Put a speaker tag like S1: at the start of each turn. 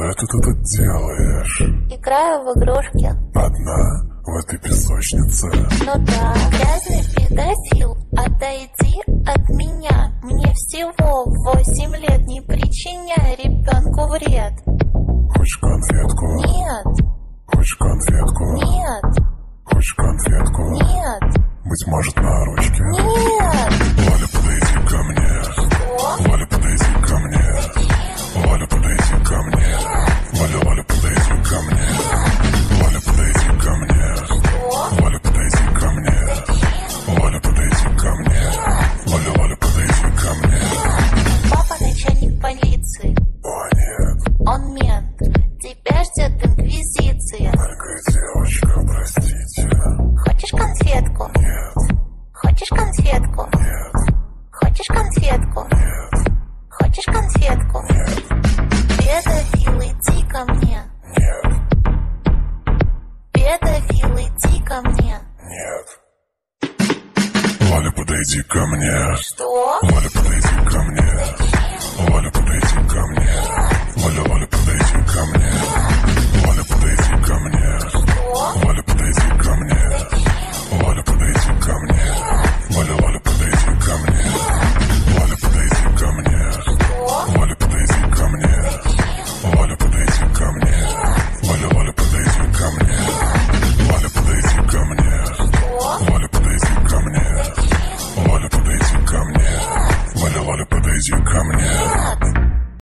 S1: это ты тут делаешь?
S2: Играю в игрушки.
S1: Одна в этой песочнице?
S2: Ну да. Грязный педофил, отойди от меня. Мне всего 8 лет, не причиняй ребенку вред.
S1: Хочешь конфетку?
S2: Нет.
S1: Хочешь конфетку?
S2: Нет.
S1: Хочешь конфетку?
S2: Нет.
S1: Быть может, на ручке?
S2: Нет.
S1: Валя, подойди ко мне.
S2: Что?
S1: Валя, подойди ко мне. Валя, подойди ко мне. Валя, Валя, подойди ко мне. Валя, подойди ко мне.
S2: Что?
S1: Валя, подойди ко мне. Валя, подойди ко мне. Валя, Валя, подойди ко мне.
S2: Папа начальник полиции.
S1: О, нет.
S2: Он мент. Тебя ждет инквизиция.
S1: Маленькая девочка, простите.
S2: Хочешь конфетку?
S1: Нет.
S2: Хочешь конфетку?
S1: Нет.
S2: Хочешь конфетку?
S1: Нет.
S2: Хочешь конфетку?
S1: Нет.
S2: Педофил, иди ко мне.
S1: Нет.
S2: Педофил, иди ко мне.
S1: Нет. Валя, подойди ко мне.
S2: Что?
S1: Валя, подойди ко мне. Валя, подойди ко мне. Валя, Валя, подойди ко мне.